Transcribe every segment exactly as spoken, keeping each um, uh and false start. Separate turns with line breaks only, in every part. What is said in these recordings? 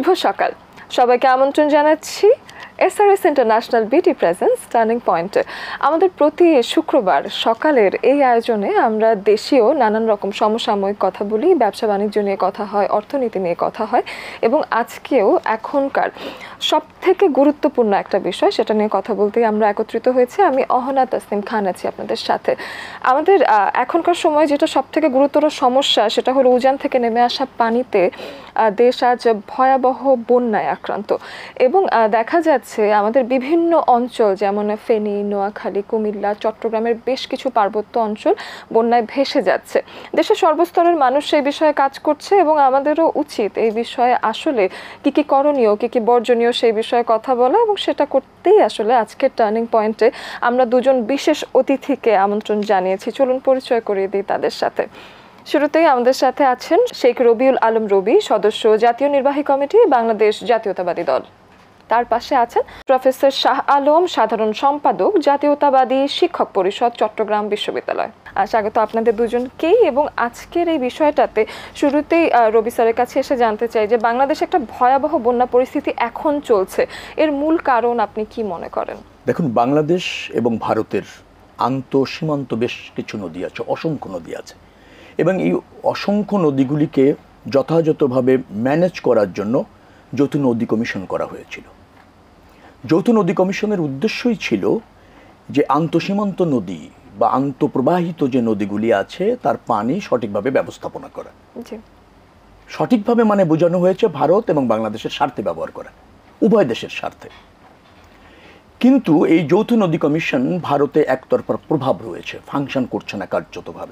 শুভ সকাল সবাইকে আমন্ত্রণ জানাচ্ছি SRS international BT presence turning পয়েন্টে। আমাদের প্রতি শুক্রবার সকালের এই আয়োজনে আমরা দেশীয় নানান রকম সমসাময়িক কথা বলি, ব্যবসা বাণিজ্য নিয়ে কথা হয়, অর্থনীতি নিয়ে কথা হয় এবং আজকেও এখনকার সব থেকে গুরুত্বপূর্ণ একটা বিষয় সেটা নিয়ে কথা বলতেই আমরা একত্রিত হয়েছি। আমি অহনা তাসনিম খান আছি আপনাদের সাথে। আমাদের এখনকার সময় যেটা সব থেকে গুরুতর সমস্যা সেটা হলো উজান থেকে নেমে আসা পানিতে দেশ আজ ভয়াবহ বন্যায় আক্রান্ত এবং দেখা যাচ্ছে আমাদের বিভিন্ন অঞ্চল যেমন ফেনী, নোয়াখালী, কুমিল্লা, চট্টগ্রামের বেশ কিছু পার্বত্য অঞ্চল বন্যায় ভেসে যাচ্ছে। দেশের সর্বস্তরের মানুষ সেই বিষয়ে কাজ করছে এবং আমাদেরও উচিত এই বিষয়ে আসলে কি কি করণীয়, কি কি বর্জনীয় সেই বিষয়ে কথা বলা, এবং সেটা করতেই আসলে আজকের টার্নিং পয়েন্টে আমরা দুজন বিশেষ অতিথিকে আমন্ত্রণ জানিয়েছি। চলুন পরিচয় করিয়ে দিই তাদের সাথে। শুরুতেই আমাদের সাথে আছেন শেখ রবিউল আলম রবি, সদস্য জাতীয় নির্বাহী কমিটি, বাংলাদেশ জাতীয়তাবাদী দল। তার পাশে আছেন প্রফেসর শাহ আলম, সাধারণ সম্পাদক, জাতীয়তাবাদী শিক্ষক পরিষদ, চট্টগ্রাম বিশ্ববিদ্যালয়। স্বাগত আপনাদের দুজনকেই। এবং আজকের এই বিষয়টাতে শুরুতেই রবি স্যারের কাছে এসে জানতে চাই যে বাংলাদেশে একটা ভয়াবহ বন্যা পরিস্থিতি এখন চলছে, এর মূল কারণ আপনি কি মনে করেন?
দেখুন, বাংলাদেশ এবং ভারতের আন্ত সীমান্ত বেশ কিছু নদী আছে, অসংখ্য নদী আছে, এবং এই অসংখ্য নদীগুলিকে যথাযথভাবে ম্যানেজ করার জন্য যৌথ নদী কমিশন করা হয়েছিল। যৌথ নদী কমিশনের উদ্দেশ্যই ছিল যে আন্তঃসীমান্ত নদী বা আন্তঃপ্রবাহিত যে নদীগুলি আছে তার পানি সঠিকভাবে ব্যবস্থাপনা করা। সঠিকভাবে মানে বোঝানো হয়েছে ভারত এবং বাংলাদেশের স্বার্থে ব্যবহার করা, উভয় দেশের স্বার্থে। কিন্তু এই যৌথ নদী কমিশন ভারতে একতরফা প্রভাব রয়েছে, ফাংশন করছে না কার্যতভাবে,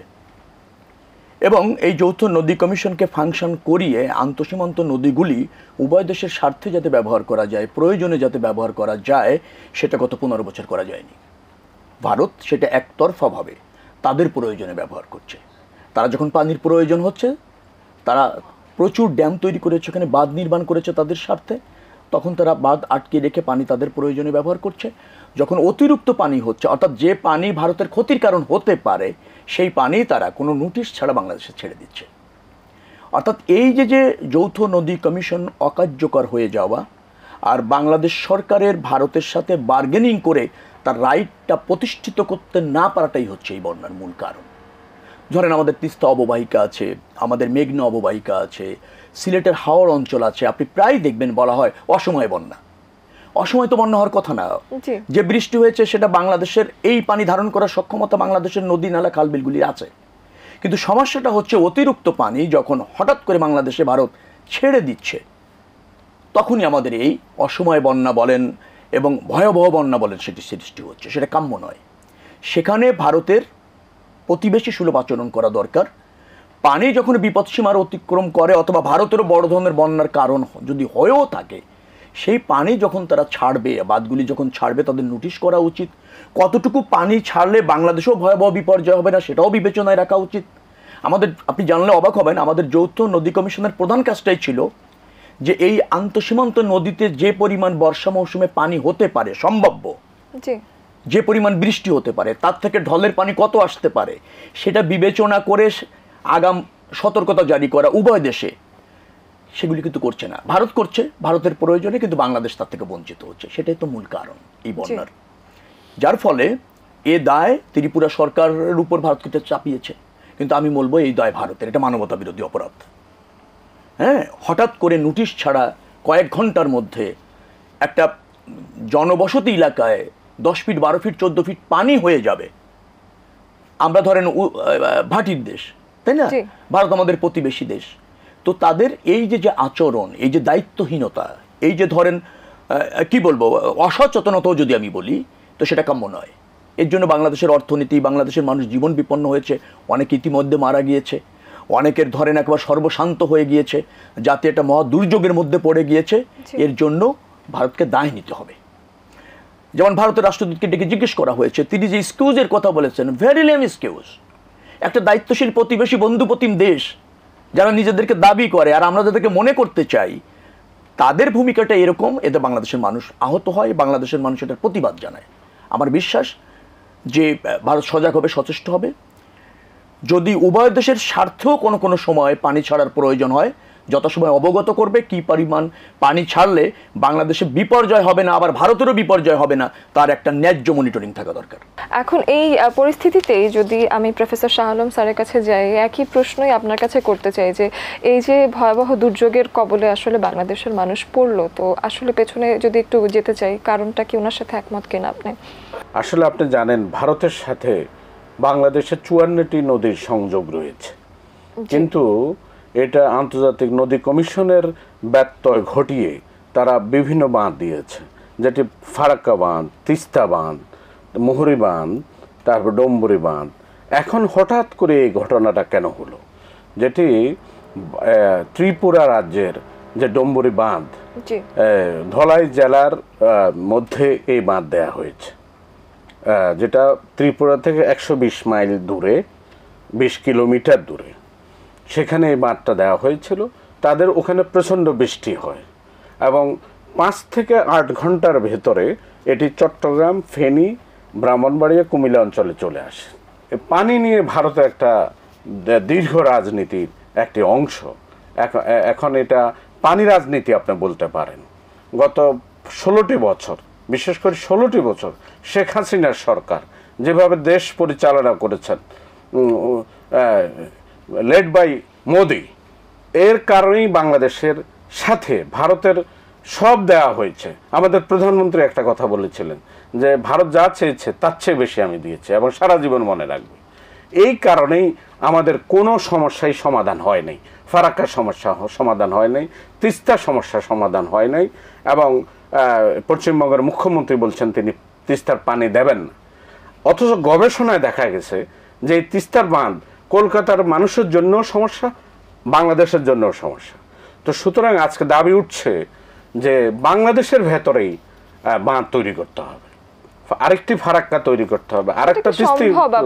এবং এই যৌথ নদী কমিশনকে ফাংশন করিয়ে আন্তঃসীমান্ত নদীগুলি উভয় দেশের স্বার্থে যাতে ব্যবহার করা যায়, প্রয়োজনে যাতে ব্যবহার করা যায়, সেটা গত পনেরো বছর করা যায়নি। ভারত সেটা একতরফাভাবে তাদের প্রয়োজনে ব্যবহার করছে। তারা যখন পানির প্রয়োজন হচ্ছে তারা প্রচুর ড্যাম তৈরি করেছে, ওখানে বাঁধ নির্মাণ করেছে তাদের স্বার্থে, তখন তারা বাঁধ আটকে রেখে পানি তাদের প্রয়োজনে ব্যবহার করছে। যখন অতিরিক্ত পানি হচ্ছে, অর্থাৎ যে পানি ভারতের ক্ষতির কারণ হতে পারে, সেই পানি তারা কোনো নোটিশ ছাড়া বাংলাদেশে ছেড়ে দিচ্ছে। অর্থাৎ এই যে যে যৌথ নদী কমিশন অকার্যকর হয়ে যাওয়া আর বাংলাদেশ সরকারের ভারতের সাথে বার্গেনিং করে তার রাইটটা প্রতিষ্ঠিত করতে না পারাটাই হচ্ছে এই বন্যার মূল কারণ। ধরেন আমাদের তিস্তা অববাহিকা আছে, আমাদের মেঘনা অববাহিকা আছে, সিলেটের হাওর অঞ্চল আছে, আপনি প্রায় দেখবেন বলা হয় অসময়ে বন্যা। অসময় তো বন্যা হওয়ার কথা না। যে বৃষ্টি হয়েছে সেটা বাংলাদেশের এই পানি ধারণ করার সক্ষমতা বাংলাদেশের নদী নালা খালবিলগুলি আছে, কিন্তু সমস্যাটা হচ্ছে অতিরিক্ত পানি যখন হঠাৎ করে বাংলাদেশে ভারত ছেড়ে দিচ্ছে, তখনই আমাদের এই অসময় বন্যা বলেন এবং ভয়াবহ বন্যা বলেন সেটি সৃষ্টি হচ্ছে। সেটা কাম্য নয়। সেখানে ভারতের প্রতিবেশী সুলভ আচরণ করা দরকার। পানি যখন বিপদসীমার অতিক্রম করে অথবা ভারতেরও বড় ধরনের বন্যার কারণ যদি হয়েও থাকে, সেই পানি যখন তারা ছাড়বে, বাঁধগুলি যখন ছাড়বে, তাদের নোটিশ করা উচিত। কতটুকু পানি ছাড়লে বাংলাদেশেও ভয়াবহ বিপর্যয় হবে না সেটাও বিবেচনায় রাখা উচিত। আমাদের, আপনি জানলে অবাক হবেন, আমাদের যৌথ নদী কমিশনের প্রধান কাজটাই ছিল যে এই আন্তঃসীমান্ত নদীতে যে পরিমাণ বর্ষা মৌসুমে পানি হতে পারে সম্ভাব্য, যে পরিমাণ বৃষ্টি হতে পারে, তার থেকে ঢলের পানি কত আসতে পারে সেটা বিবেচনা করে আগাম সতর্কতা জারি করা উভয় দেশে। সেগুলি কিন্তু করছে না। ভারত করছে ভারতের প্রয়োজনে, কিন্তু বাংলাদেশ তার থেকে বঞ্চিত হচ্ছে। সেটাই তো মূল কারণ এই বন্যার, যার ফলে এ দায় ত্রিপুরা সরকারের উপর ভারতকে চাপিয়েছে। কিন্তু আমি বলবো এই দায় ভারতের, এটা মানবতা বিরোধী অপরাধ। হ্যাঁ, হঠাৎ করে নোটিশ ছাড়া কয়েক ঘন্টার মধ্যে একটা জনবসতি এলাকায় দশ ফিট বারো ফিট চোদ্দ ফিট পানি হয়ে যাবে। আমরা ধরেন ভাটির দেশ, তাই না? ভারত আমাদের প্রতিবেশী দেশ। তো তাদের এই যে যে আচরণ, এই যে দায়িত্বহীনতা, এই যে ধরেন কি বলবো অসচেতনতাও যদি আমি বলি, তো সেটা কাম্য নয়। এর জন্য বাংলাদেশের অর্থনীতি, বাংলাদেশের মানুষ জীবন বিপন্ন হয়েছে, অনেক ইতিমধ্যে মারা গিয়েছে, অনেকের ধরেন একবার সর্বশান্ত হয়ে গিয়েছে, জাতি একটা মহা দুর্যোগের মধ্যে পড়ে গিয়েছে। এর জন্য ভারতকে দায় নিতে হবে। যেমন ভারতের রাষ্ট্রদূতকে ডেকে জিজ্ঞেস করা হয়েছে, তিনি যে এক্সকিউজের কথা বলেছেন, ভেরি লেম এক্সকিউজ। একটা দায়িত্বশীল প্রতিবেশী বন্ধুপ্রতিম দেশ যারা নিজেদেরকে দাবি করে আর আমরা যাদেরকে মনে করতে চাই, তাদের ভূমিকাটা এরকম, এতে বাংলাদেশের মানুষ আহত হয়, বাংলাদেশের মানুষ এটার প্রতিবাদ জানায়। আমার বিশ্বাস যে ভারত সজাগ হবে, সচেষ্ট হবে। যদি উভয় দেশের স্বার্থেও কোনো কোনো সময় পানি ছাড়ার প্রয়োজন হয়, যথাসময় অবগত করবে, কি পরিমাণ পানি ছাড়লে বাংলাদেশে বিপর্যয় হবে না, আবার ভারতেরও বিপর্যয় হবে না, তার একটা ন্যায্য মনিটরিং থাকা দরকার।
এখন এই আহ, পরিস্থিতিতেই যদি আমি প্রফেসর শাহ আলম স্যারের কাছে যাই, একই প্রশ্নই আপনার কাছে করতে চাই যে এই যে ভয়াবহ দুর্যোগের কবলে আসলে বাংলাদেশের মানুষ পড়লো, তো আসলে পেছনে যদি একটু যেতে চাই, কারণটা কি ওনার সাথে একমত কিনা আপনি?
আসলে আপনি জানেন ভারতের সাথে বাংলাদেশের চুয়ান্নটি নদীর সংযোগ রয়েছে, কিন্তু এটা আন্তর্জাতিক নদী কমিশনের ব্যত্যয় ঘটিয়ে তারা বিভিন্ন বাঁধ দিয়েছে, যেটি ফারাক্কা বাঁধ, তিস্তা বাঁধ, মুহুরী বাঁধ, তারপর ডম্বুরি বাঁধ। এখন হঠাৎ করে এই ঘটনাটা কেন হলো, যেটি আহ, ত্রিপুরা রাজ্যের যে ডম্বুরি বাঁধ,
জি,
আহ, ধলাই জেলার আহ, মধ্যে এই বাঁধ দেয়া হয়েছে, আহ, যেটা ত্রিপুরা থেকে একশো বিশ মাইল দূরে, বিশ কিলোমিটার দূরে সেখানে এই বাঁধটা দেওয়া হয়েছিল। তাদের ওখানে প্রচণ্ড বৃষ্টি হয় এবং পাঁচ থেকে আট ঘন্টার ভেতরে এটি চট্টগ্রাম, ফেনী, ব্রাহ্মণবাড়িয়া, কুমিল্লা অঞ্চলে চলে আসে। এ পানি নিয়ে ভারতের একটা দীর্ঘ রাজনীতির একটি অংশ। এখন- এখন এটা পানি রাজনীতি আপনি বলতে পারেন। গত ষোলোটি বছর, বিশেষ করে ষোলোটি বছর শেখ হাসিনার সরকার যেভাবে দেশ পরিচালনা করেছেন, লেড বাই মোদি, এর কারণেই বাংলাদেশের সাথে ভারতের সব দেওয়া হয়েছে। আমাদের প্রধানমন্ত্রী একটা কথা বলেছিলেন যে ভারত যা চেয়েছে তার চেয়ে বেশি আমি দিয়েছি এবং সারা জীবন মনে রাখবে। এই কারণেই আমাদের কোনো সমস্যাই সমাধান হয় নাই। ফারাক্কার সমস্যা সমাধান হয় নাই, তিস্তার সমস্যা সমাধান হয় নাই, এবং পশ্চিমবঙ্গের মুখ্যমন্ত্রী বলছেন তিনি তিস্তার পানি দেবেন না। অথচ গবেষণায় দেখা গেছে যে এই তিস্তার বাঁধ কলকাতার মানুষের জন্য সমস্যা, বাংলাদেশের জন্যও সমস্যা। তো সুতরাং আজকে দাবি উঠছে যে বাংলাদেশের ভেতরেই বাঁধ তৈরি করতে হবে, আরেকটি ফারাক্কা তৈরি করতে হবে, আরেকটা তিস্তা।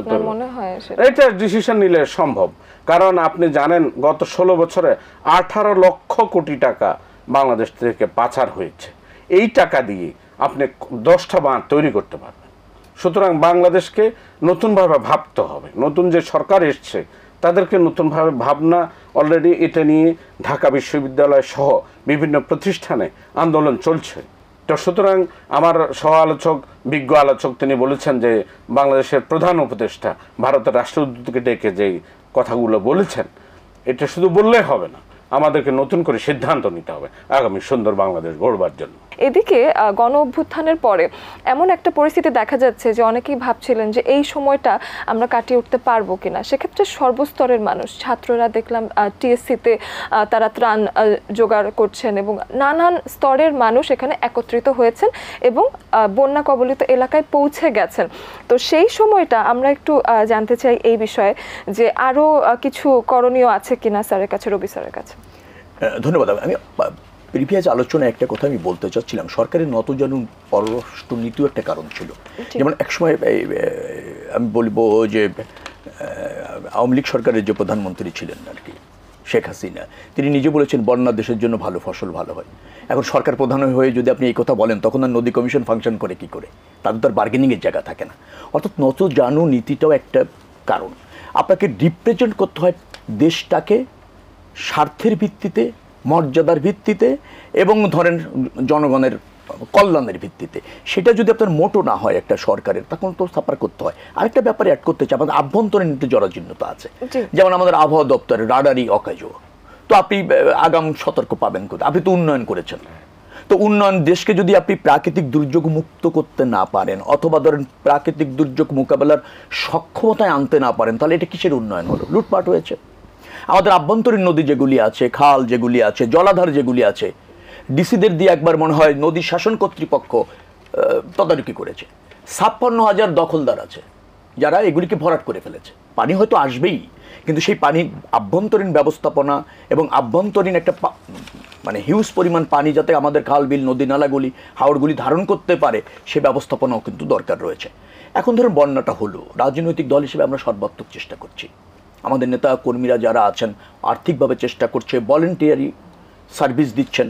এটা ডিসিশন নিলে সম্ভব, কারণ আপনি জানেন গত ষোলো বছরে আঠারো লক্ষ কোটি টাকা বাংলাদেশ থেকে পাচার হয়েছে। এই টাকা দিয়ে আপনি দশটা বাঁধ তৈরি করতে পারবেন। সুতরাং বাংলাদেশকে নতুনভাবে ভাবতে হবে। নতুন যে সরকার এসছে তাদেরকে নতুনভাবে ভাবনা, অলরেডি এটা নিয়ে ঢাকা বিশ্ববিদ্যালয় সহ বিভিন্ন প্রতিষ্ঠানে আন্দোলন চলছে। তো সুতরাং আমার সহ আলোচক, বিজ্ঞ আলোচক, তিনি বলেছেন যে বাংলাদেশের প্রধান উপদেষ্টা ভারতের রাষ্ট্রদূতকে ডেকে যে কথাগুলো বলেছেন, এটা শুধু বললে হবে না, আমাদেরকে নতুন করে সিদ্ধান্ত নিতে হবে আগামী সুন্দর বাংলাদেশ গড়বার জন্য।
এদিকে গণ অভ্যুত্থানের পরে এমন একটা পরিস্থিতি দেখা যাচ্ছে যে অনেকেই ভাবছিলেন যে এই সময়টা আমরা কাটিয়ে উঠতে পারবো কিনা। সেক্ষেত্রে সর্বস্তরের মানুষ, ছাত্ররা দেখলাম টিএসসিতে তারা ত্রাণ জোগাড় করছেন এবং নানান স্তরের মানুষ এখানে একত্রিত হয়েছেন এবং বন্যা কবলিত এলাকায় পৌঁছে গেছেন। তো সেই সময়টা আমরা একটু জানতে চাই এই বিষয়ে যে আরও কিছু করণীয় আছে কিনা স্যারের কাছে, রবি স্যারের কাছে।
ধন্যবাদ। আমি প্রিভিয়াস আলোচনায় একটা কথা আমি বলতে চাচ্ছিলাম, সরকারের নতজানু পররাষ্ট্র নীতিও একটা কারণ ছিল। যেমন একসময় আমি বলবো যে আওয়ামী লীগ সরকারের যে প্রধানমন্ত্রী ছিলেন আর কি, শেখ হাসিনা, তিনি নিজে বলেছেন বন্যা দেশের জন্য ভালো, ফসল ভালো হয়। এখন সরকার প্রধান হয়ে যদি আপনি এই কথা বলেন, তখন আর নদী কমিশন ফাংশন করে কি করে? তাদের তো আর বার্গেনিংয়ের জায়গা থাকে না। অর্থাৎ নতজানু নীতিটাও একটা কারণ। আপনাকে রিপ্রেজেন্ট করতে হয় দেশটাকে স্বার্থের ভিত্তিতে, মর্যাদার ভিত্তিতে এবং ধরেন জনগণের কল্যাণের ভিত্তিতে। সেটা যদি আপনার মোটো না হয় একটা সরকারের, তখন তো সাফার করতে হয়। আরেকটা ব্যাপারে অ্যাড করতে চাই, আমাদের আভ্যন্তরীণ একটু জরাজীর্ণতা আছে। যেমন আমাদের আবহাওয়া দপ্তরের রাডারি অকাজ, তো আপনি আগাম সতর্ক পাবেন কোথায়? আপনি তো উন্নয়ন করেছেন। তো উন্নয়ন দেশকে যদি আপনি প্রাকৃতিক দুর্যোগ মুক্ত করতে না পারেন, অথবা ধরেন প্রাকৃতিক দুর্যোগ মোকাবেলার সক্ষমতায় আনতে না পারেন, তাহলে এটা কিসের উন্নয়ন হলো? লুটপাট হয়েছে। আমাদের আভ্যন্তরীণ নদী যেগুলি আছে, খাল যেগুলি আছে, জলাধার যেগুলি আছে, ডিসিদের দিয়ে একবার মনে হয় নদী শাসন কর্তৃপক্ষ তদারকি করেছে। ছাপ্পান্ন হাজার দখলদার আছে যারা এগুলিকে ভরাট করে ফেলেছে। পানি হয়তো আসবেই, কিন্তু সেই পানির আভ্যন্তরীণ ব্যবস্থাপনা এবং আভ্যন্তরীণ একটা মানে হিউজ পরিমাণ পানি যাতে আমাদের খাল, বিল, নদী, নালাগুলি, হাওড়গুলি ধারণ করতে পারে, সে ব্যবস্থাপনাও কিন্তু দরকার রয়েছে। এখন ধরুন বন্যাটা হলো, রাজনৈতিক দল হিসেবে আমরা সর্বাত্মক চেষ্টা করছি। আমাদের নেতা কর্মীরা যারা আছেন আর্থিকভাবে চেষ্টা করছে, ভলেন্টিয়ারি সার্ভিস দিচ্ছেন।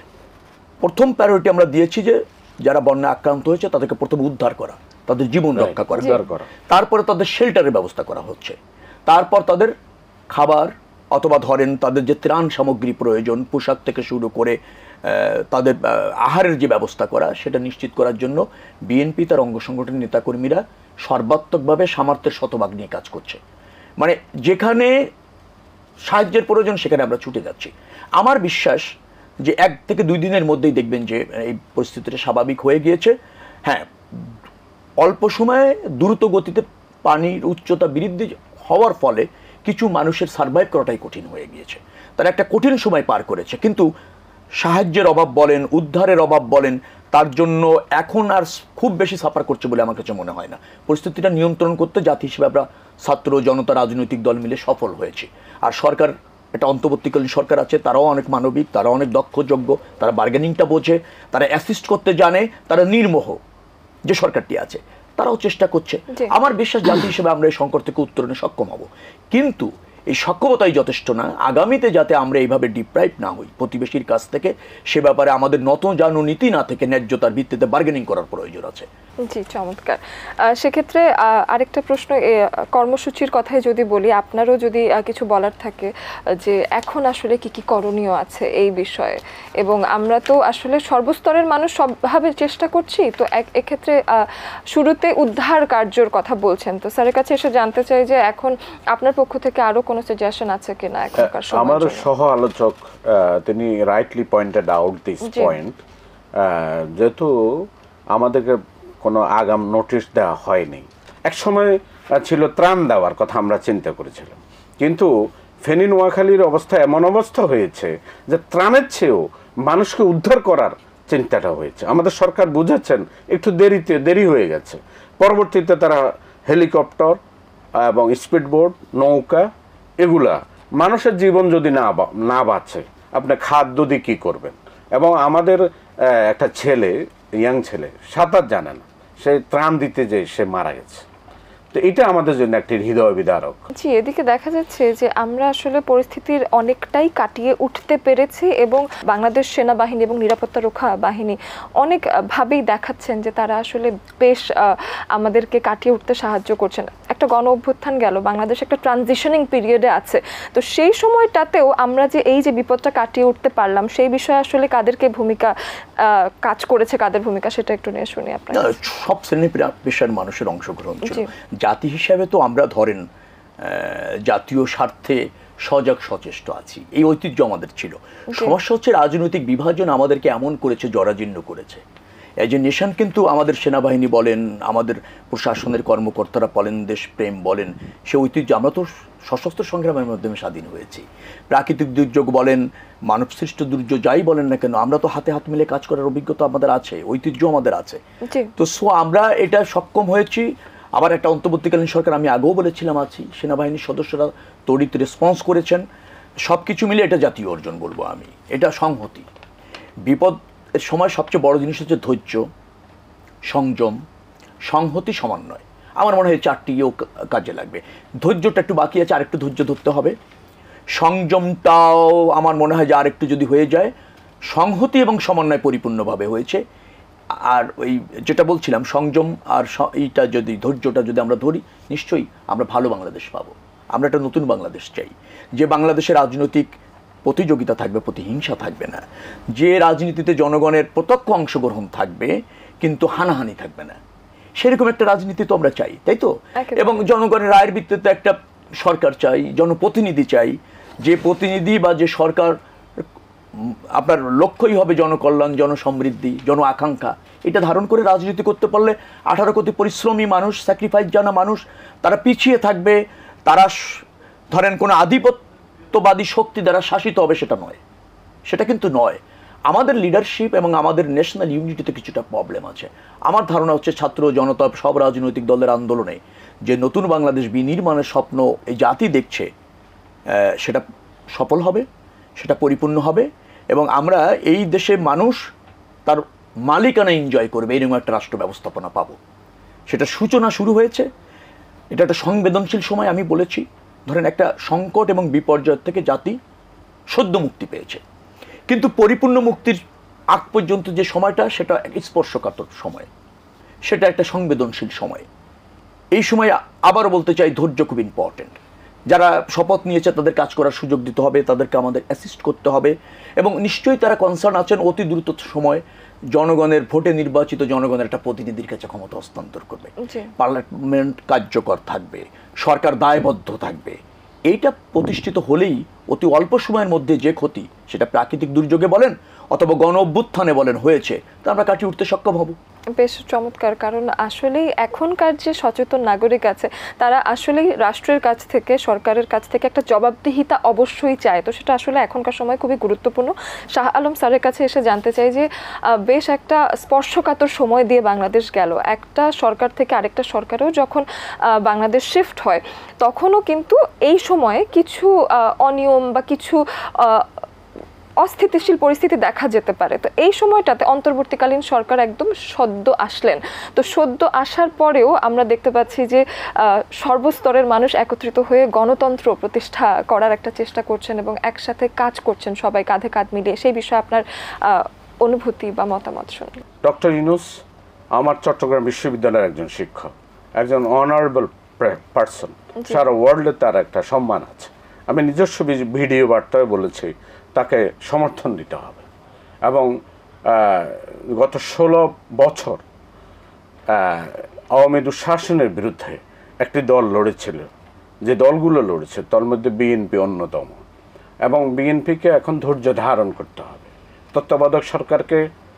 প্রথম প্রায়োরিটি আমরা দিয়েছি যে যারা বন্যা আক্রান্ত হয়েছে তাদেরকে প্রথমে উদ্ধার করা, তাদের জীবন রক্ষা করা, তারপরে তাদের শেল্টারের ব্যবস্থা করা হচ্ছে, তারপর তাদের খাবার, অথবা ধরেন তাদের যে ত্রাণ সামগ্রী প্রয়োজন, পোশাক থেকে শুরু করে তাদের আহারের যে ব্যবস্থা করা, সেটা নিশ্চিত করার জন্য বিএনপি তার অঙ্গ সংগঠনের নেতাকর্মীরা সর্বাত্মকভাবে সামর্থ্যের শতভাগ নিয়ে কাজ করছে। মানে যেখানে সাহায্যের প্রয়োজন সেখানে আমরা ছুটে যাচ্ছি। আমার বিশ্বাস যে এক থেকে দুই দিনের মধ্যেই দেখবেন যে এই পরিস্থিতিটা স্বাভাবিক হয়ে গিয়েছে। হ্যাঁ, অল্প সময়ে দ্রুত গতিতে পানির উচ্চতা বৃদ্ধি হওয়ার ফলে কিছু মানুষের সার্ভাইভ করাটাই কঠিন হয়ে গিয়েছে, তারা একটা কঠিন সময় পার করেছে। কিন্তু সাহায্যের অভাব বলেন, উদ্ধারের অভাব বলেন, তার জন্য এখন আর খুব বেশি সাফার করছে বলে আমার কাছে মনে হয় না। পরিস্থিতিটা নিয়ন্ত্রণ করতে জাতি হিসেবে আমরা ছাত্র জনতা রাজনৈতিক দল মিলে সফল হয়েছি। আর সরকার, একটা অন্তর্বর্তীকালীন সরকার আছে, তারাও অনেক মানবিক, তারাও অনেক দক্ষযোগ্য, তারা বার্গেনিংটা বোঝে, তারা অ্যাসিস্ট করতে জানে, তারা নির্মোহ যে সরকারটি আছে, তারাও চেষ্টা করছে। আমার বিশ্বাস জাতি হিসেবে আমরা এই সংকট থেকে উত্তরণে সক্ষম হব। কিন্তু এই সক্ষমতাই যথেষ্ট না, আগামীতে যাতে আমরা এইভাবে ডিপ্রাইভ না হই প্রতিবেশীর কাছ থেকে, সে ব্যাপারে আমাদের নত জানু নীতি না থেকে ন্যায্যতার ভিত্তিতে বার্গেনিং করার প্রয়োজন আছে।
জি, চমৎকার। সেক্ষেত্রে আরেকটা প্রশ্ন, কর্মসূচির কথাই যদি বলি, আপনারও যদি কিছু বলার থাকে যে এখন আসলে কি কি করণীয় আছে এই বিষয়ে, এবং আমরা তো আসলে সর্বস্তরের মানুষ সবভাবে চেষ্টা করছি, তো এক্ষেত্রে শুরুতে উদ্ধার কার্যর কথা বলছেন, তো স্যারের কাছে এসে জানতে চাই যে এখন আপনার পক্ষ থেকে আরো কোনো সাজেশন আছে কিনা এখনকার সময়?
আমার সহ আলোচক তিনি rightly pointed out this point, যেহেতু আমাদেরকে কোনো আগাম নোটিশ দেওয়া হয়নি। এক সময় ছিল ত্রাণ দেওয়ার কথা আমরা চিন্তা করেছিলাম, কিন্তু ফেনী নোয়াখালীর অবস্থা এমন অবস্থা হয়েছে যে ত্রাণের চেয়েও মানুষকে উদ্ধার করার চিন্তাটা হয়েছে। আমাদের সরকার বুঝাচ্ছেন একটু দেরিতে দেরি হয়ে গেছে, পরবর্তীতে তারা হেলিকপ্টার এবং স্পিডবোট, নৌকা, এগুলা মানুষের জীবন যদি না না বাঁচে, আপনি খাদ্য দিয়ে কী করবেন? এবং আমাদের একটা ছেলে, ইয়াং ছেলে, সাঁতার জানে না, সে ত্রাণ দিতে যে সে মারা গেছে। তো এটা আমাদের জন্য একটি হৃদয় বিদারক।
জি, এদিকে দেখা যাচ্ছে যে আমরা আসলে পরিস্থিতির অনেকটাই কাটিয়ে উঠতে পেরেছি, এবং বাংলাদেশ সেনাবাহিনী এবং নিরাপত্তা রক্ষা বাহিনী অনেকভাবেই দেখাচ্ছেন যে তারা আসলে বেশ আমাদেরকে কাটিয়ে উঠতে সাহায্য করছেন। একটা গণ অভ্যুত্থান গেল, বাংলাদেশ একটা ট্রানজিশনিং পিরিয়ডে আছে, তো সেই সময়টাতেও আমরা যে এই যে বিপদটা কাটিয়ে উঠতে পারলাম, সেই বিষয়ে আসলে কাদেরকে ভূমিকা কাজ করেছে, কাদের ভূমিকা, সেটা একটু নিয়ে শুনি আপনার।
সব শ্রেণী পেশার মানুষের অংশগ্রহণ ছিল। জাতি হিসাবে তো আমরা ধরেন জাতীয় স্বার্থে সজাগ সচেষ্ট আছি, এই ঐতিহ্য আমাদের ছিল। সমস্যা হচ্ছে রাজনৈতিক বিভাজন আমাদেরকে এমন করেছে, জরাজীর্ণ করেছে। এই যে নেশন, কিন্তু আমাদের সেনাবাহিনী বলেন, আমাদের প্রশাসনের কর্মকর্তারা বলেন, দেশপ্রেম বলেন, সে ঐতিহ্য, আমরা তো সশস্ত্র সংগ্রামের মাধ্যমে স্বাধীন হয়েছি। প্রাকৃতিক দুর্যোগ বলেন, মানবসৃষ্ট দুর্যোগ যাই বলেন না কেন, আমরা তো হাতে হাত মিলে কাজ করার অভিজ্ঞতা আমাদের আছে, ঐতিহ্য আমাদের আছে। তো সো আমরা এটা সক্ষম হয়েছি। আবার একটা অন্তর্বর্তীকালীন সরকার, আমি আগেও বলেছিলাম, আছি, সেনাবাহিনীর সদস্যরা তড়িৎ রেসপন্স করেছেন, সব কিছু মিলে এটা জাতীয় অর্জন বলবো আমি। এটা সংহতি। বিপদ এর সময় সবচেয়ে বড় জিনিস হচ্ছে ধৈর্য, সংযম, সংহতি, সমন্বয়। আমার মনে হয় চারটিও কাজে লাগবে। ধৈর্যটা একটু বাকি আছে, আরেকটু ধৈর্য ধরতে হবে। সংযমটাও আমার মনে হয় যে আরেকটু যদি হয়ে যায়। সংহতি এবং সমন্বয় পরিপূর্ণভাবে হয়েছে। আর ওই যেটা বলছিলাম, সংযম আর এইটা যদি, ধৈর্যটা যদি আমরা ধরি, নিশ্চয়ই আমরা ভালো বাংলাদেশ পাবো। আমরা একটা নতুন বাংলাদেশ চাই, যে বাংলাদেশের রাজনৈতিক প্রতিযোগিতা থাকবে, প্রতিহিংসা থাকবে না, যে রাজনীতিতে জনগণের প্রত্যক্ষ অংশগ্রহণ থাকবে কিন্তু হানাহানি থাকবে না, সেরকম একটা রাজনীতি তো আমরা চাই, তাই তো? এবং জনগণের রায়ের ভিত্তিতে একটা সরকার চাই, জনপ্রতিনিধি চাই, যে প্রতিনিধি বা যে সরকার আপনার লক্ষ্যই হবে জনকল্যাণ, জনসমৃদ্ধি, জন আকাঙ্ক্ষা। এটা ধারণ করে রাজনীতি করতে পারলে আঠারো কোটি পরিশ্রমী মানুষ, স্যাক্রিফাইস জানা মানুষ, তারা পিছিয়ে থাকবে। তারা ধরেন কোনো আধিপত্যবাদী শক্তি দ্বারা শাসিত হবে, সেটা নয়, সেটা কিন্তু নয়। আমাদের লিডারশিপ এবং আমাদের ন্যাশনাল ইউনিটিতে কিছুটা প্রবলেম আছে। আমার ধারণা হচ্ছে ছাত্র জনতা, সব রাজনৈতিক দলের আন্দোলনে যে নতুন বাংলাদেশ বিনির্মাণের স্বপ্ন এই জাতি দেখছে, সেটা সফল হবে, সেটা পরিপূর্ণ হবে, এবং আমরা এই দেশে মানুষ তার মালিকানা এনজয় করবে, এরকম একটা রাষ্ট্র ব্যবস্থাপনা পাবো। সেটা সূচনা শুরু হয়েছে। এটা একটা সংবেদনশীল সময়। আমি বলেছি, ধরেন একটা সংকট এবং বিপর্যয় থেকে জাতি সদ্য মুক্তি পেয়েছে, কিন্তু পরিপূর্ণ মুক্তির আগ পর্যন্ত যে সময়টা, সেটা স্পর্শকাতর সময়, সেটা একটা সংবেদনশীল সময়। এই সময় আবারও বলতে চাই, ধৈর্য খুব ইম্পর্টেন্ট। যারা শপথ নিয়েছে তাদের কাজ করার সুযোগ দিতে হবে, তাদেরকে আমাদের অ্যাসিস্ট করতে হবে এবং নিশ্চয়ই তারা কনসার্ন আছেন অতি দ্রুত সময় জনগণের ভোটে নির্বাচিত জনগণের একটা প্রতিনিধির কাছে ক্ষমতা হস্তান্তর করবে, পার্লামেন্ট কার্যকর থাকবে, সরকার দায়বদ্ধ থাকবে। এইটা প্রতিষ্ঠিত হলেই অতি অল্প সময়ের মধ্যে যে ক্ষতি, সেটা প্রাকৃতিক দুর্যোগে বলেন অথবা গণ অভ্যুত্থানে বলেন, হয়েছে, তা আমরা কাটিয়ে উঠতে সক্ষম হব।
বেশ চমৎকার। কারণ আসলেই এখনকার যে সচেতন নাগরিক আছে তারা আসলেই রাষ্ট্রের কাছ থেকে, সরকারের কাছ থেকে একটা জবাবদিহিতা অবশ্যই চায়। তো সেটা আসলে এখনকার সময় খুবই গুরুত্বপূর্ণ। শাহ আলম স্যারের কাছে এসে জানতে চাই যে বেশ একটা স্পর্শকাতর সময় দিয়ে বাংলাদেশ গেল। একটা সরকার থেকে আরেকটা সরকারেও যখন বাংলাদেশ শিফট হয় তখনও কিন্তু এই সময়ে কিছু অনিয়ম বা কিছু অস্থিতিশীল পরিস্থিতি দেখা যেতে পারে। তো এই সময়টাতে অন্তর্বর্তীকালীন সরকার একদম সদ্য আসলেন। তো সদ্য আসার পরেও আমরা দেখতে পাচ্ছি যে সর্বস্তরের মানুষ একত্রিত হয়ে গণতন্ত্র প্রতিষ্ঠা করার একটা চেষ্টা করছেন এবং একসাথে কাজ করছেন সবাই কাঁধে কাঁধ মিলিয়ে। সেই বিষয়ে আপনার অনুভূতি বা মতামত শুনুন।
ডক্টর ইউনূস আমার চট্টগ্রাম বিশ্ববিদ্যালয়ের একজন শিক্ষক, একজন অনারেবল পার্সন, সারা ওয়ার্ল্ডে তার একটা সম্মান আছে। আমি নিজস্ব ভিডিও বার্তায় বলেছি তাকে সমর্থন দিতে হবে। এবং গত ষোলো বছর আওয়ামী দুঃশাসনের বিরুদ্ধে একটি দল লড়েছিল, যে দলগুলো লড়েছে তার মধ্যে বিএনপি অন্যতম। এবং বিএনপিকে এখন ধৈর্য ধারণ করতে হবে, তত্ত্বাবধায়ক সরকারকে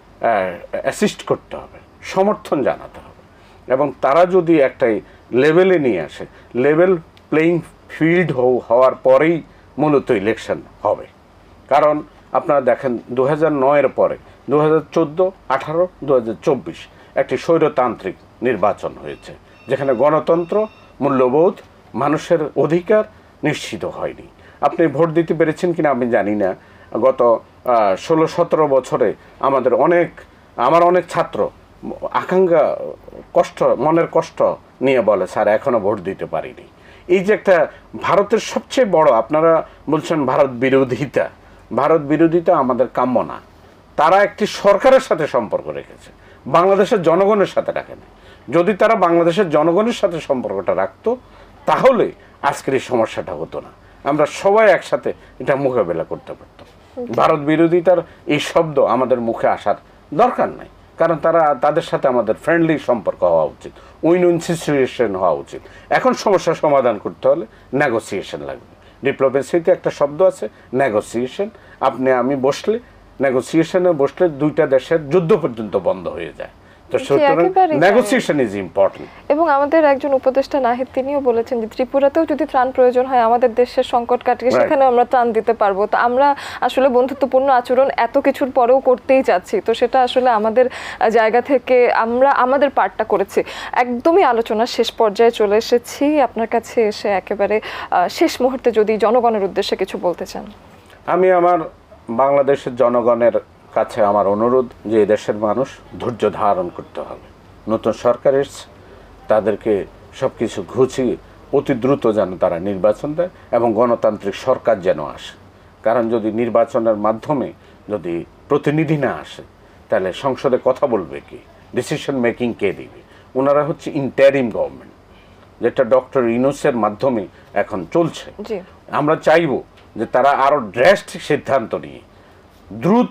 অ্যাসিস্ট করতে হবে, সমর্থন জানাতে হবে। এবং তারা যদি একটাই লেভেলে নিয়ে আসে, লেভেল প্লেইং ফিল্ড হওয়ার পরেই মূলত ইলেকশন হবে। কারণ আপনারা দেখেন দু হাজার নয়ের পরে দু হাজার চোদ্দো, আঠারো, দু হাজার চব্বিশ একটি স্বৈরতান্ত্রিক নির্বাচন হয়েছে, যেখানে গণতন্ত্র, মূল্যবোধ, মানুষের অধিকার নিশ্চিত হয়নি। আপনি ভোট দিতে পেরেছেন কিনা আমি জানি না। গত ষোলো সতেরো বছরে আমাদের অনেক আমার অনেক ছাত্র আকাঙ্ক্ষা, কষ্ট, মনের কষ্ট নিয়ে বলে স্যার এখনো ভোট দিতে পারিনি। এই যে একটা ভারতের সবচেয়ে বড়, আপনারা বলছেন ভারত বিরোধিতা, ভারত বিরোধিতা আমাদের কাম্য না। তারা একটি সরকারের সাথে সম্পর্ক রেখেছে, বাংলাদেশের জনগণের সাথে রাখে না। যদি তারা বাংলাদেশের জনগণের সাথে সম্পর্কটা রাখতো তাহলে আজকের এই সমস্যাটা হতো না, আমরা সবাই একসাথে এটা মোকাবেলা করতে পারতাম। ভারত বিরোধিতার এই শব্দ আমাদের মুখে আসার দরকার নাই, কারণ তারা, তাদের সাথে আমাদের ফ্রেন্ডলি সম্পর্ক হওয়া উচিত, উইন উইন সিচুয়েশন হওয়া উচিত। এখন সমস্যার সমাধান করতে হলে নেগোসিয়েশন লাগবে। ডিপ্লোমেসিতে একটা শব্দ আছে নেগোসিয়েশন। আপনি আমি বসলে, নেগোসিয়েশনে বসলে দুইটা দেশের যুদ্ধ পর্যন্ত বন্ধ হয়ে যায়। তো সুতরাং নেগোসিয়েশন ইজ ইম্পর্টেন্ট।
এবং আমাদের একজন উপদেষ্টা নাহিদ তিনিও বলেছেন যে ত্রিপুরাতেও যদি ত্রাণ প্রয়োজন হয় আমাদের দেশের সংকট কাটিয়ে সেখানে আমরা ত্রাণ দিতে পারবো। তো আমরা আসলে বন্ধুত্বপূর্ণ আচরণ এত কিছুর পরেও করতেই যাচ্ছি। তো সেটা আসলে আমাদের জায়গা থেকে আমরা আমাদের পার্টটা করেছি। একদমই আলোচনার শেষ পর্যায়ে চলে এসেছি। আপনার কাছে এসে একেবারে শেষ মুহূর্তে যদি জনগণের উদ্দেশ্যে কিছু বলতে চান।
আমি আমার বাংলাদেশের জনগণের কাছে আমার অনুরোধ যে দেশের মানুষ ধৈর্য ধারণ করতে হবে। নতুন সরকার এসছে, তাদেরকে সব কিছু ঘুচিয়ে অতি দ্রুত যেন তারা নির্বাচন দেয় এবং গণতান্ত্রিক সরকার যেন আসে। কারণ যদি নির্বাচনের মাধ্যমে যদি প্রতিনিধি না আসে তাহলে সংসদে কথা বলবে কি, ডিসিশন মেকিং কে দিবে? ওনারা হচ্ছে ইন্টারিম গভর্নমেন্ট, যেটা ডক্টর ইউনূসের মাধ্যমে এখন চলছে। আমরা চাইব যে তারা আরও ড্রাস্টিক সিদ্ধান্ত নিয়ে দ্রুত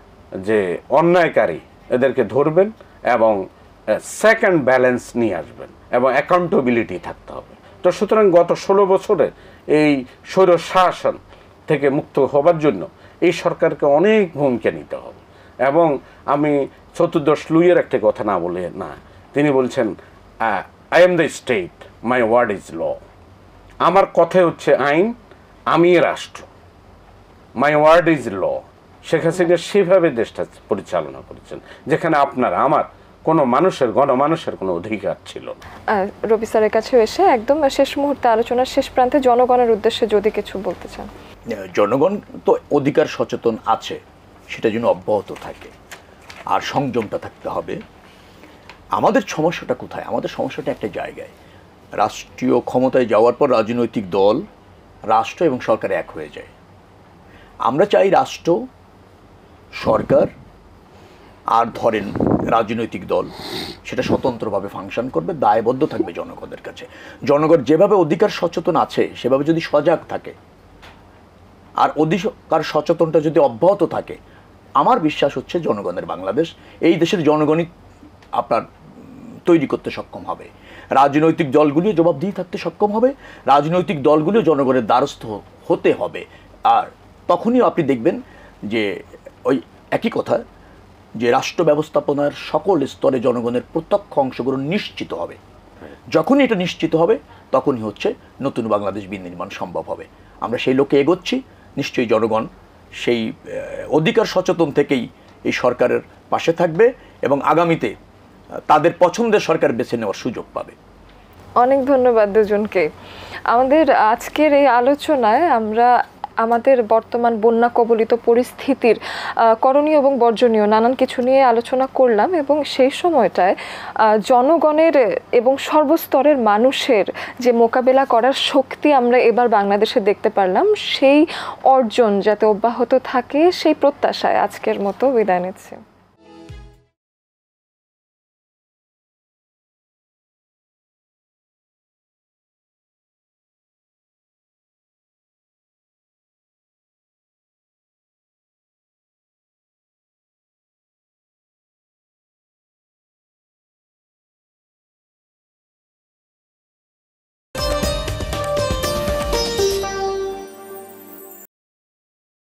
যে অন্যায়কারী এদেরকে ধরবেন এবং সেকেন্ড ব্যালেন্স নিয়ে আসবেন এবং অ্যাকাউন্টেবিলিটি থাকতে হবে। তো সুতরাং গত ষোলো বছরে এই স্বৈর শাসন থেকে মুক্ত হবার জন্য এই সরকারকে অনেক ভূমিকা নিতে হবে। এবং আমি চতুর্দশ লুইয়ের একটা কথা না বলে না, তিনি বলছেন I am the state, my word is law. আমার কথাই হচ্ছে আইন, আমি রাষ্ট্র, my word is law. Sheikh Hasina সেভাবে দেশটা পরিচালনা করেছেন যেখানে আপনার আমার কোনো মানুষের, গণমানুষের কোনো অধিকার ছিল না।
রবি স্যারের কাছে এসে একদম শেষ মুহূর্তে আলোচনার শেষ প্রান্তে জনগণের উদ্দেশ্যে যদি কিছু বলতে চান।
জনগণ তো অধিকার সচেতন আছে, সেটা যেন অব্যাহত থাকে আর সংযমটা থাকতে হবে। আমাদের সমস্যাটা কোথায়? আমাদের সমস্যাটা একটা জায়গায়, রাষ্ট্রীয় ক্ষমতায় যাওয়ার পর রাজনৈতিক দল, রাষ্ট্র এবং সরকার এক হয়ে যায়। আমরা চাই রাষ্ট্র, সরকার আর ধরেন রাজনৈতিক দল সেটা স্বতন্ত্রভাবে ফাংশন করবে, দায়বদ্ধ থাকবে জনগণের কাছে। জনগণ যেভাবে অধিকার সচেতন আছে সেভাবে যদি সজাগ থাকে আর অধিকার সচেতনটা যদি অব্যাহত থাকে, আমার বিশ্বাস হচ্ছে জনগণের বাংলাদেশ, এই দেশের জনগণই আপনার তৈরি করতে সক্ষম হবে। রাজনৈতিক দলগুলিও জবাবদিহি থাকতে সক্ষম হবে, রাজনৈতিক দলগুলিও জনগণের দ্বারস্থ হতে হবে। আর তখনই আপনি দেখবেন যে ওই একই কথা, যে রাষ্ট্র ব্যবস্থাপনার সকল স্তরে জনগণের প্রত্যক্ষ অংশগ্রহণ নিশ্চিত হবে। যখনই এটা নিশ্চিত হবে তখনই হচ্ছে নতুন বাংলাদেশ বিনির্মাণ সম্ভব হবে। আমরা সেই লক্ষ্যে এগোচ্ছি। নিশ্চয়ই জনগণ সেই অধিকার সচেতন থেকেই এই সরকারের পাশে থাকবে এবং আগামীতে তাদের পছন্দের সরকার বেছে নেওয়ার সুযোগ পাবে।
অনেক ধন্যবাদ দুজনকে। আমাদের আজকের এই আলোচনায় আমরা আমাদের বর্তমান বন্যা কবলিত পরিস্থিতির করণীয় এবং বর্জনীয় নানান কিছু নিয়ে আলোচনা করলাম, এবং সেই সময়টায় জনগণের এবং সর্বস্তরের মানুষের যে মোকাবেলা করার শক্তি আমরা এবার বাংলাদেশে দেখতে পারলাম, সেই অর্জন যাতে অব্যাহত থাকে সেই প্রত্যাশায় আজকের মতো বিদায় নিচ্ছি।